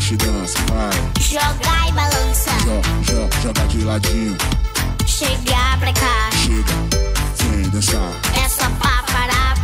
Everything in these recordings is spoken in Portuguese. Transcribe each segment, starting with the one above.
mexe, dança, vai. Jogar e balançar. Joga de ladinho. Chegar pra cá. Chega, vem dançar. É só pra parar.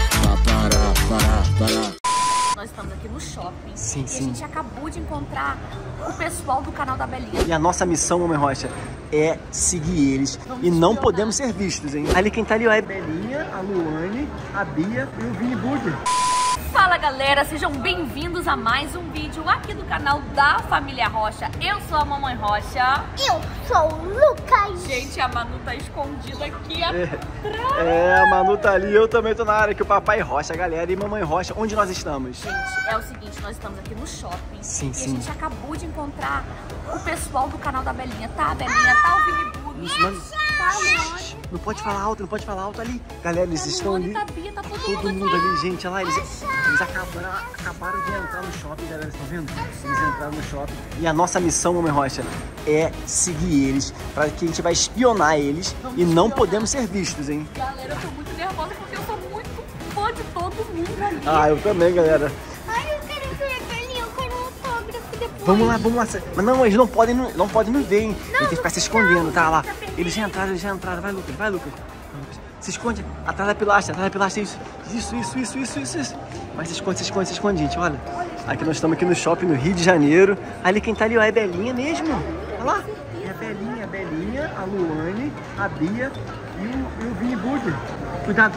Parar. Nós estamos aqui no shopping. Sim, e sim. a gente acabou de encontrar o pessoal do canal da Belinha. E a nossa missão, Mamãe Rocha, é seguir eles. Vamos e não espionar. podemos ser vistos, hein? Ali quem tá ali, ó, é a Belinha, a Luane, a Bia e o Vini Bug. Fala galera, sejam bem-vindos a mais um vídeo aqui do canal da Família Rocha. Eu sou a Mamãe Rocha. Eu sou o Lucas. Gente, a Manu tá escondida aqui atrás. É, a Manu tá ali, eu também tô na área, que o Papai Rocha, galera, e Mamãe Rocha, onde nós estamos? Gente, é o seguinte, nós estamos aqui no shopping. Sim, e sim. a gente acabou de encontrar o pessoal do canal da Belinha. Tá a Belinha, tá o Vini Bug, Isso, mano. tá a Luane, Não pode falar alto ali. Galera, eles estão ali. tá a Bia, tá todo Todo mundo mundo aqui. ali, gente, olha lá, eles acabaram de entrar no shopping, galera, vocês estão vendo? Eles entraram no shopping. E a nossa missão, Mamãe Rocha, é seguir eles, para que a gente vai espionar eles e não podemos ser vistos, hein? Galera, eu tô muito nervosa porque eu sou muito fã de todo mundo ali. Ah, eu também, galera. Ai, eu quero ver a Belinha, eu quero um autógrafo depois. Vamos lá. Mas não, eles não podem nos ver, hein? Eles têm que ficar se escondendo, tá lá. Eles já entraram. Vai, Lucas. Se esconde, atrás da pilastra, isso. Mas se esconde, gente, olha. Aqui nós estamos aqui no shopping no Rio de Janeiro. Ali quem tá ali, ó, é a Belinha mesmo. Olha lá. É a Belinha, a Luane, a Bia e o Vini Bug. Cuidado.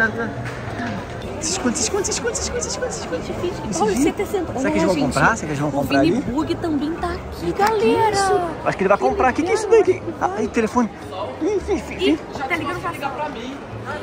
Se esconde. Olha, você tá sentado. Será que eles vão comprar? Será que eles vão comprar ali? O ali? Vini Bug também tá aqui, galera. Acho que ele vai comprar. O que é isso daqui? Aí, telefone. Ih, tá ligando pra mim.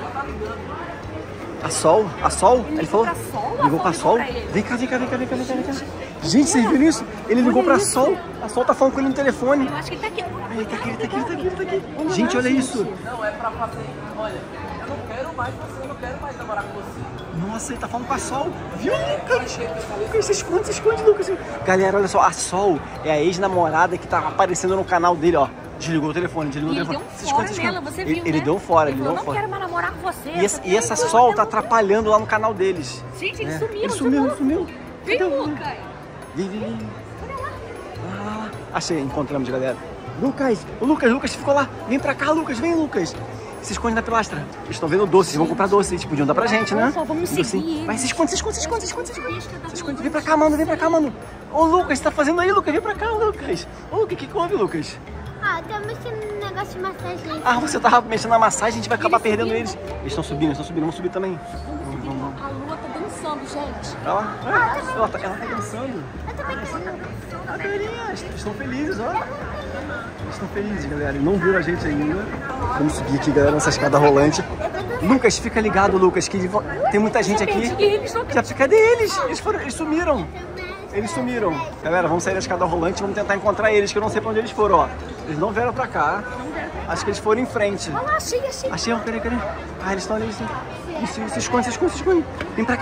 A Sol? Ele falou? pra Sol? Ligou pra Sol? Ligou pra ele. Vem cá. Gente, vocês viram isso? Ele ligou pra Sol. A Sol tá falando com ele no telefone. Eu acho que ele tá aqui. Ele tá aqui. Gente, olha isso. Não, é pra fazer, olha, eu não quero mais você, eu não quero mais namorar com você. Nossa, ele tá falando com a Sol. Viu, Lucas? Se esconde, Lucas. Galera, olha só. A Sol é a ex-namorada que tá aparecendo no canal dele, ó. Desligou o telefone. E ele deu um Se fora esconde. nela, você viu, Ele né? deu um fora, Ele ele falou, deu um não fora. quero mais namorar com você. E essa Sol tá atrapalhando lá no canal deles. Gente, ele É. sumiu. Ele sumiu. Vem, Cadê o- Lucas. Vem. Lá. Achei, encontramos, galera. Lucas, ficou lá. Vem pra cá, Lucas. Se esconde na pilastra. Eles estão vendo doce, eles vão comprar doce. Eles podiam dar pra gente, né? Só vamos seguir eles. Vai, se esconde. Vem pra cá, mano. Ô, Lucas, você tá fazendo aí, Lucas? Vem pra cá, Lucas. Ô, o que houve, Lucas? Ah, tá mexendo no negócio de massagem. Ah, você tava mexendo na massagem, a gente vai acabar perdendo eles. Eles estão subindo, vamos subir também. Vamos. A Lua tá dançando, gente. Ela tá dançando. Eu também quero. A Belinha, eles estão felizes, ó. Eles estão felizes, galera. E não viram a gente ainda. Vamos subir aqui, galera, nessa escada rolante. Lucas, fica ligado, Lucas, que tem muita gente aqui. Cadê eles? Eles sumiram. Galera, vamos sair da escada rolante e vamos tentar encontrar eles, que eu não sei pra onde eles foram, ó. Eles não vieram pra cá. Acho que eles foram em frente. Olha lá, achei. Achei, ó, cadê? Ah, eles estão ali, Isso, se esconde. Vem pra cá.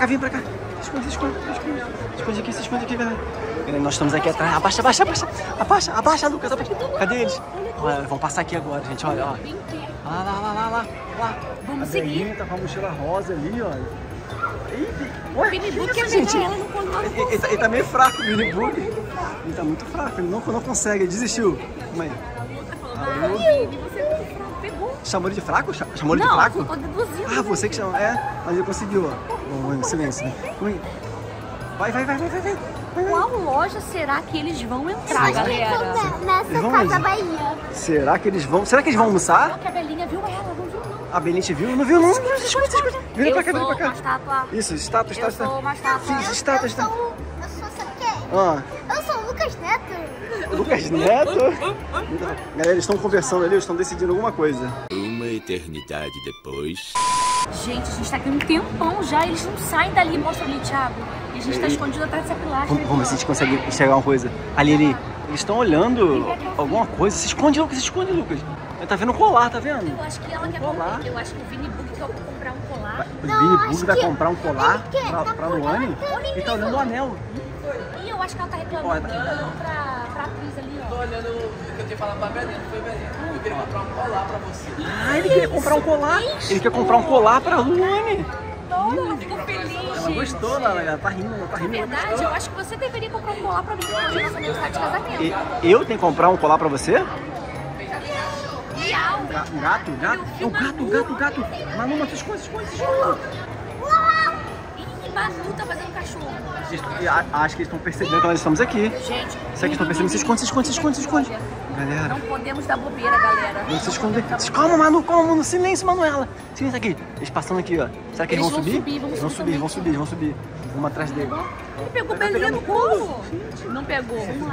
Se esconde aqui, galera. Galera, nós estamos aqui atrás. Abaixa, Lucas. Cadê eles? Olha, vão passar aqui agora, gente, olha, ó. Lá. Vamos A seguir. Belinha tá com a mochila rosa ali, olha. Ué, Vini Bug que quer isso, gente? pegar ela no colo. Ele tá meio fraco, o Vini Bug. Ele tá muito fraco, ele não consegue, ele desistiu. Mãe, Você pegou. chamou ele de fraco? Chamou ele de Não, fraco? eu tô deduzindo. Ah, você que chamou. É, mas ele conseguiu, ó. Mãe, silêncio, né? Mãe. Vai. Qual loja será que eles vão entrar, Acho que galera? eu tô nessa Eles vão Casa onde? Bahia. Será que eles vão almoçar? Só que a Belinha viu ela, não viu não. A Belinha te viu? Não viu, não? Se esconde. Vira pra cá. Eu sou uma estátua. Isso, estátua. Eu sou uma estátua. Estátua. Eu sou sabe quem? Ah, Eu sou o Lucas Neto. Lucas Neto. Galera, eles estão conversando ali, eles estão decidindo alguma coisa. Uma eternidade depois. Gente, a gente tá aqui um tempão já, eles não saem dali. Mostra ali, Thiago. E a gente tá escondido atrás dessa pilastra. Vamos ver se a gente consegue enxergar uma coisa. Ali. Eles estão olhando alguma coisa. Se esconde, Lucas. Ele tá vendo um colar, tá vendo? Eu acho que ela quer colar. comprar. Eu acho que o Vini Bug quer comprar um colar. O Não, Vini acho Bug vai que comprar um colar ele quer, pra Luane. Ele tá olhando o anel. E eu acho que ela tá reclamando que ele olhou pra atriz ali, Tô ó. olhando o que eu tinha falado pra Belinha, não foi Belinha? Eu queria comprar um colar pra você. Ah, ele queria comprar um colar. Ele quer comprar um colar pra Luane. Olha, ela ficou feliz, Ela gente. gostou, ela tá rindo, ela tá rindo. Na verdade, eu acho que você deveria comprar um colar pra mim pra nossa aniversário de casamento. Eu tenho que comprar um colar pra você? Miau. Um gato? É o gato. Manu, mas esconde. Ih, Manu tá fazendo cachorro. Acho que eles estão percebendo que nós estamos aqui. Gente, Será que eles estão percebendo? Se esconde. Galera, não podemos dar bobeira, galera. vamos se esconder. Calma, Manu, silêncio, Manuela. Silêncio aqui. Eles passando aqui, ó. Será que eles vão subir? Vamos subir. Vamos atrás dele. Ele pegou o Belinha no colo. Não pegou. Vamos lá.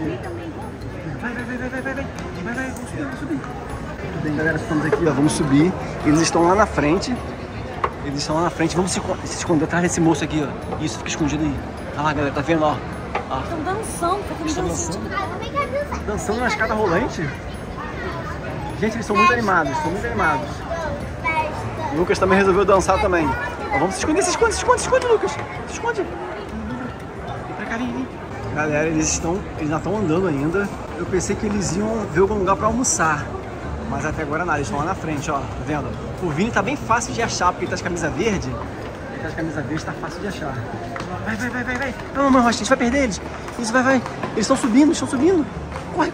Vai, vamos subir. Tudo bem, galera, estamos aqui, ó. Vamos subir. Eles estão lá na frente. Vamos se esconder atrás desse moço aqui, ó. Isso, fica escondido aí. Olha lá, galera, tá vendo, ó? Estão dançando, Dançando na escada rolante. Gente, eles são muito animados, O Lucas também resolveu dançar também. Ó, vamos se esconder, Lucas. Se esconde. Vem pra cá, vem. Galera, eles ainda estão andando ainda. Eu pensei que eles iam ver algum lugar pra almoçar. Mas até agora nada, eles estão lá na frente, ó. Tá vendo? O Vini tá bem fácil de achar, porque ele tá de camisa verde. Tá fácil de achar. Vai. Não, Rocha, a gente vai perder eles. Isso, vai. Eles estão subindo. Corre.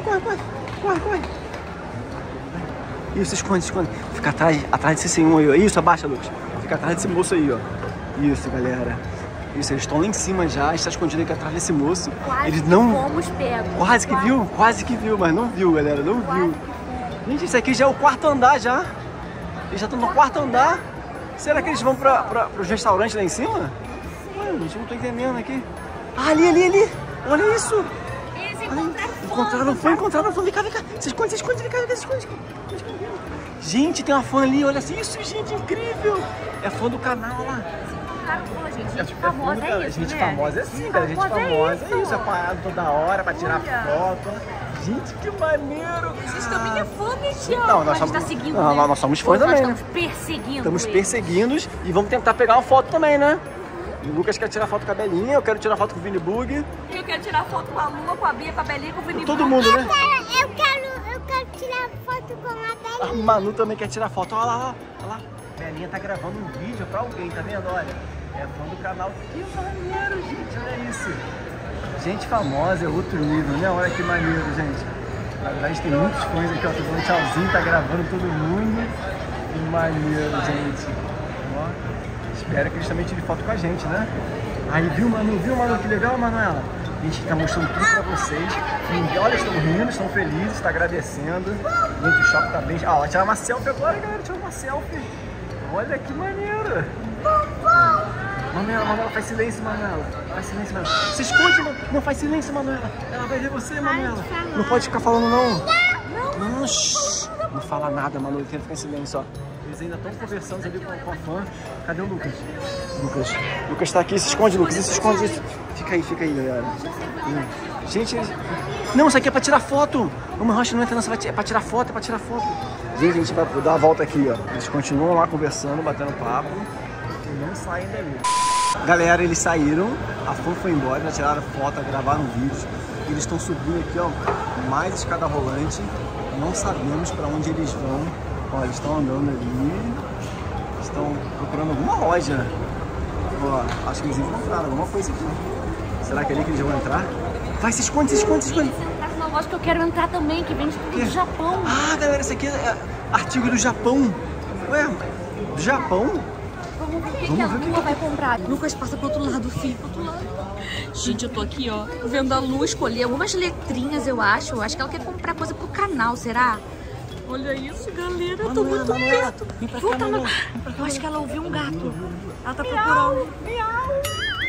Isso, esconde. Fica atrás desse senhor aí, ó. Isso, abaixa, Lucas. Fica atrás desse moço aí, ó. Isso, galera. Isso, eles estão lá em cima já, está escondido aqui atrás desse moço. Eles não... fomos pegos. Quase que viu, mas não viu, galera, não viu. Gente, isso aqui já é o quarto andar já. Eles já estão no quarto andar. Será que eles vão para os restaurantes lá em cima? Ué, gente, eu não tô entendendo aqui. Ah, ali. Olha isso. Eles Encontraram fã. Vem cá. Se esconde. Gente, tem uma fã ali, olha assim. Isso, gente, incrível. É fã do canal lá. Gente famosa é isso, Gente né? famosa é assim, cara. Gente famosa é isso. É parado toda hora pra tirar foto. Gente, que maneiro. Vocês também é fã, né, Tiago? Não, nós somos... tá seguindo, não, né? nós somos fãs também, né? Estamos perseguindo e vamos tentar pegar uma foto também, né? O Lucas quer tirar foto com a Belinha, eu quero tirar foto com o Vini Bug. Eu quero tirar foto com a Lua, com a Bia, com a Belinha, com o Vini Bug. Todo mundo, né? Eu quero tirar foto com a Belinha. A Manu também quer tirar foto. Olha lá. A Belinha tá gravando um vídeo pra alguém, tá vendo? Olha, é fã do canal. Que maneiro, gente, olha isso. Gente famosa é outro nível, né? Olha que maneiro, gente. Na verdade, tem muitos fãs aqui, ó. Tô falando tchauzinho, tá gravando todo mundo. Que maneiro, gente. Ó, espero que eles também tirem foto com a gente, né? Aí, viu, Manu? Que legal, Manuela? A gente tá mostrando tudo pra vocês. E, olha, estão rindo, estão felizes, tá agradecendo. Gente, o shopping tá bem... Ó, vai tirar uma selfie agora, galera. Tirar uma selfie. Olha que maneiro. Manuela, faz silêncio, Manuela. Se esconde, Manuela. Não faz silêncio, Manuela. Ela vai ver você, Manuela. Não pode ficar falando, não. Não fala nada, Manuela. Tenta ficar em silêncio, ó. Eles ainda estão conversando ali com a fã. Cadê o Lucas? Lucas tá aqui. Se esconde, Lucas. Se esconde. Fica aí, galera. Gente, eles... Não, isso aqui é pra tirar foto. Uma rocha não entra, não. É pra tirar foto, Gente, a gente vai dar uma volta aqui, ó. Eles continuam lá conversando, batendo papo. Não saem dali. Galera, eles saíram, a fã foi embora, já tiraram foto, gravaram vídeos. Eles estão subindo aqui, ó, mais escada rolante. Não sabemos para onde eles vão. Ó, eles estão andando ali. Estão procurando alguma loja. Ó, acho que eles encontraram alguma coisa aqui. Será que é ali que eles vão entrar? Vai, se esconde. Uma loja que eu quero entrar também, que vende tudo do Japão. Ah, galera, esse aqui é artigo do Japão. Ué, do Japão? Vamos ver o que a Lua vai comprar. Lucas, passa pro outro lado, filho, pro outro lado. Gente, eu tô aqui, ó, vendo a Lu escolher algumas letrinhas, eu acho. Eu acho que ela quer comprar coisa pro canal, será? Olha isso, galera, eu tô muito perto. Volta lá. Eu acho que ela ouviu um gato. Ela tá procurando. Miau.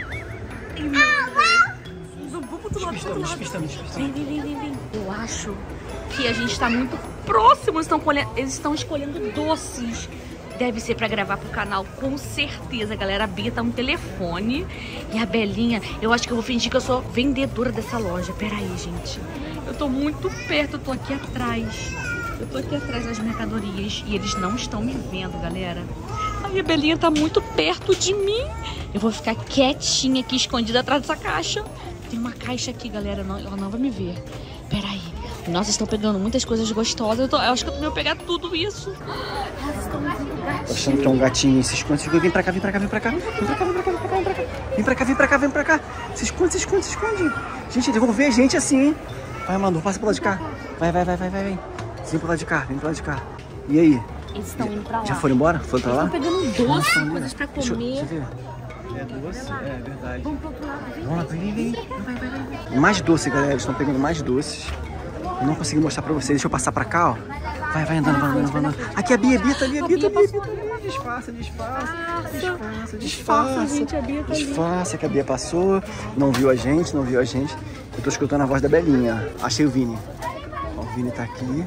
Vamos pro outro lado. Vem. Eu acho que a gente tá muito próximo. Eles estão escolhendo doces. Deve ser pra gravar pro canal, com certeza, galera. A Bia tá no telefone. E a Belinha, eu acho que eu vou fingir que eu sou vendedora dessa loja. Pera aí, gente. Eu tô muito perto, eu tô aqui atrás. Eu tô aqui atrás das mercadorias. E eles não estão me vendo, galera. Aí a Belinha tá muito perto de mim. Eu vou ficar quietinha aqui, escondida atrás dessa caixa. Tem uma caixa aqui, galera. Ela não vai me ver. Pera aí. Nossa, estão pegando muitas coisas gostosas. Eu acho que eu vou pegar tudo isso. Elas estão me vendo Tô achando que é um gatinho. Se esconde. Vem pra cá, vem pra cá, vem pra cá. Vem pra cá, vem pra cá, vem pra cá, vem pra cá. Vem pra cá, vem pra cá, vem pra cá. Se esconde, se esconde, se esconde. Gente, eles vão ver a gente assim, hein? Vai, Manu, passa pro lado de cá. Vai. Vem pro lado de cá, vem pro lado de cá. E aí? Eles estão indo pra lá. Já foram embora? Foram pra lá? Estão pegando doce, coisas pra comer. Deixa eu ver. É doce? É verdade. Vamos pro outro lado. Vamos lá, vem. Vai. Mais doce, galera. Eles estão pegando mais doces. Eu não consegui mostrar pra vocês. Deixa eu passar pra cá, ó. Vai andando, vai andando. Aqui a Bia tá ali, a Bia tá ali. Disfarça. Gente, a Bia tá ali. Disfarça que a Bia passou. Não viu a gente. Eu tô escutando a voz da Belinha. Achei o Vini. Ó, o Vini tá aqui.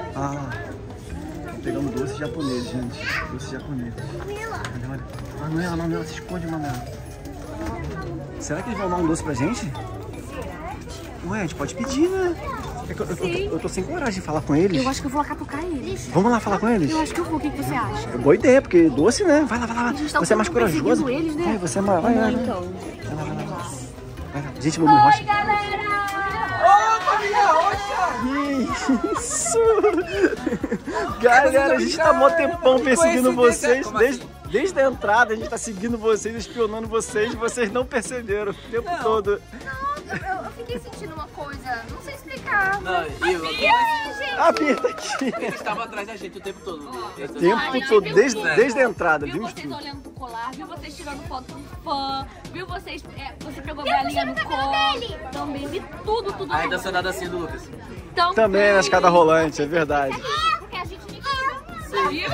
Tô pegando doce japonês, gente. Doce japonês. Olha. Manuela, se esconde, Manuela. Será que eles vão dar um doce pra gente? Ué, a gente pode pedir, né? Eu tô sem coragem de falar com eles. Eu acho que eu vou lá catucar eles. Vamos lá falar com eles? Eu acho que eu vou. O que você acha? É boa ideia, porque doce, né? Vai lá. Você é mais corajoso. Eles, né? Você é mais... Vai. Então. Vai lá. Gente, Mamãe Rocha. Oi, galera! Isso! Galera, a gente tá mó tempão perseguindo vocês. Desde a entrada a gente tá seguindo vocês, espionando vocês. Vocês não perceberam o tempo todo. Eu fiquei sentindo uma coisa, não sei explicar. A Bia tá aqui. Eles estavam atrás da gente o tempo todo. Desde a entrada, Viu vimos vocês tudo. olhando pro colar, viu vocês tirando foto com fã, viu vocês, você pegou a galinha no colo, também vi tudo. Aí dançando assim do Lucas. Também na escada rolante, é verdade. Porque a gente me viu?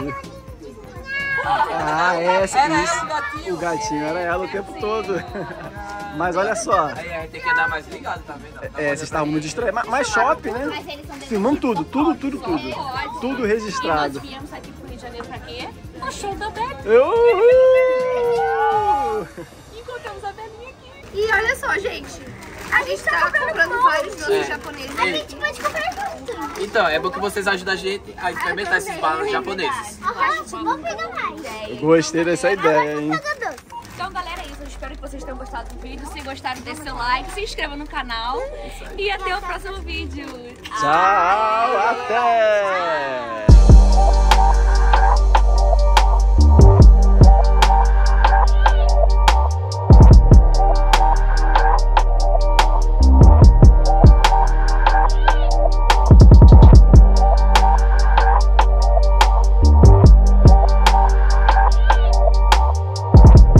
Isso. O gatinho era ela o tempo todo. Mas olha só. Aí a gente tem que andar mais ligado, tá vendo? Vocês estavam muito distraídos. Mas shopping, né? Filmando tudo. Tudo registrado. Nós viemos aqui pro Rio de Janeiro pra quê? No show da Belinha. Encontramos a Belinha aqui. E olha só, gente. A gente tá comprando vários doces japoneses. A gente pode comprar junto. Então, é bom que vocês ajudam a gente a experimentar esses balas japoneses. Vamos pegar mais. Gostei dessa ideia, hein? Então, galera, é isso. Eu espero que vocês tenham gostado do vídeo. Se gostaram, deixe seu like, se inscreva no canal. E até o próximo vídeo. Tchau, até!